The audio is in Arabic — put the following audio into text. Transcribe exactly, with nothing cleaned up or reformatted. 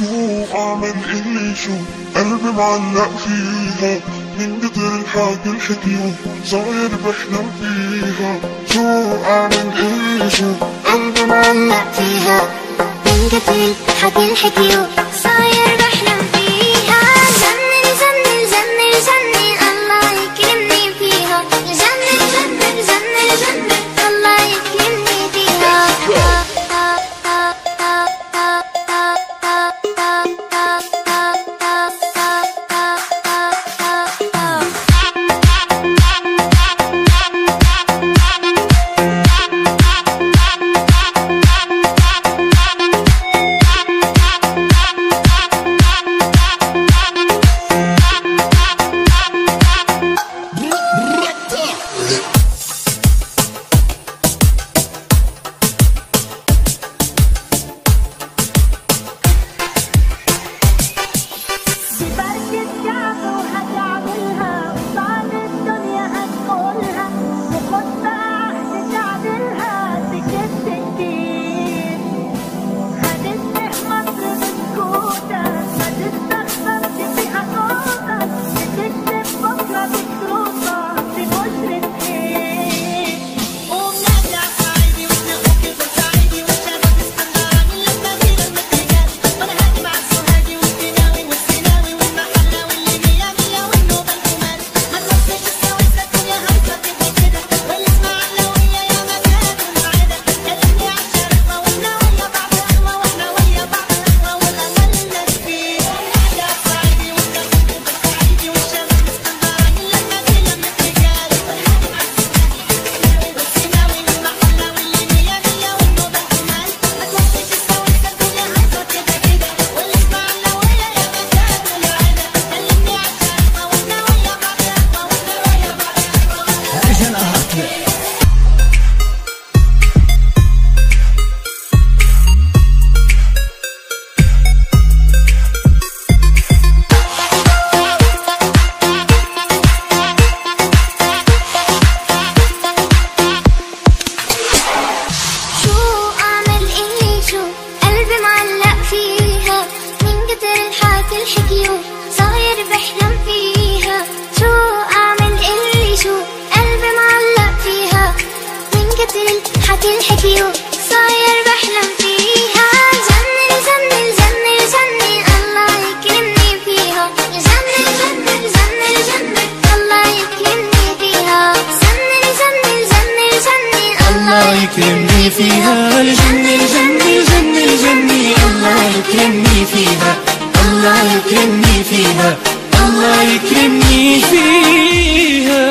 شو اعمل اللي شو قلبي معلق فيها من قدر الحاجة الحكيو صاير بحلم فيها. شو اعمل اللي شو قلبي معلق فيها من قدر الحاجة الحكيو صاير بحلم فيها. جنن جنن جنن جنن الله يكرمني فيها. جنن جنن جنن جنن الله يكرمني فيها. يكرمني فيها. الجنة الجنة الجنة الجنة الله يكرمني فيها. الله يكرمني فيها. الله يكرمني فيها.